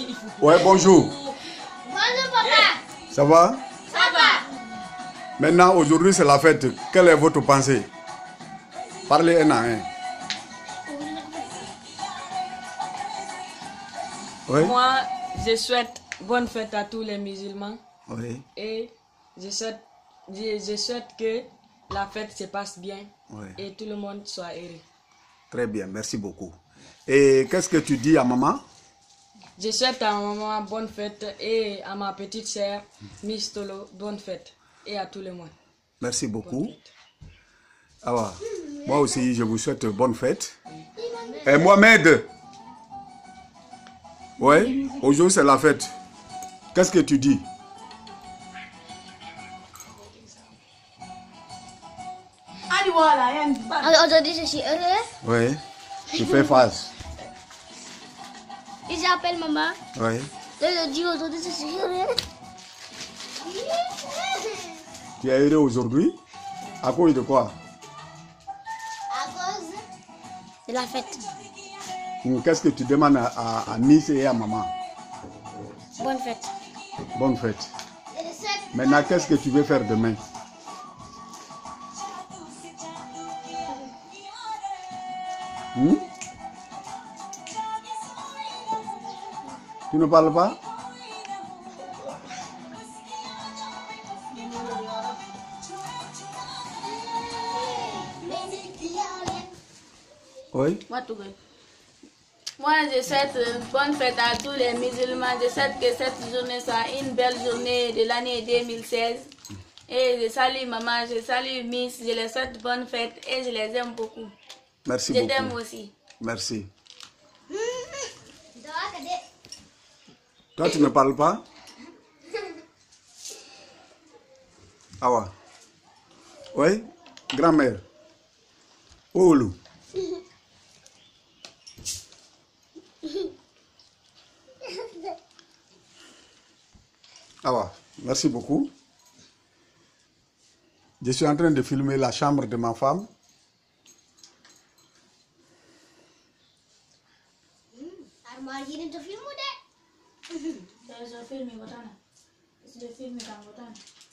Ouais, bonjour. Bonjour papa. Ça va? Ça va. Maintenant, aujourd'hui, c'est la fête. Quelle est votre pensée? Parlez un à un. Oui. Moi, je souhaite bonne fête à tous les musulmans. Oui. Et je souhaite que la fête se passe bien, Oui. et tout le monde soit heureux. Très bien, merci beaucoup. Et qu'est-ce que tu dis à maman? Je souhaite à maman bonne fête et à ma petite sœur Miss Tolo bonne fête et à tout le monde. Merci beaucoup. Alors, moi aussi, je vous souhaite bonne fête. Et Mohamed? Oui, aujourd'hui c'est la fête. Qu'est-ce que tu dis? Aujourd'hui je suis heureux. Oui, tu fais face. Et j'appelle maman. Oui. Je dis aujourd'hui je suis heureux. Tu es heureux aujourd'hui? À cause de quoi? À cause de la fête. Qu'est-ce que tu demandes à Miss et à maman? Bonne fête. Bonne fête. Maintenant, qu'est-ce que tu veux faire demain? Tu ne parles pas? Oui. Moi, je souhaite bonne fête à tous les musulmans. Je souhaite que cette journée soit une belle journée de l'année 2016. Et je salue maman, je salue Miss, je les souhaite bonne fête et je les aime beaucoup. Merci Je beaucoup. t'aime aussi. Merci. Toi, tu ne parles pas? Awa. Oui, grand-mère. Oulu. Awa, merci beaucoup. Je suis en train de filmer la chambre de ma femme. Armari ini tuh film udah. Je filme, je filme dans votre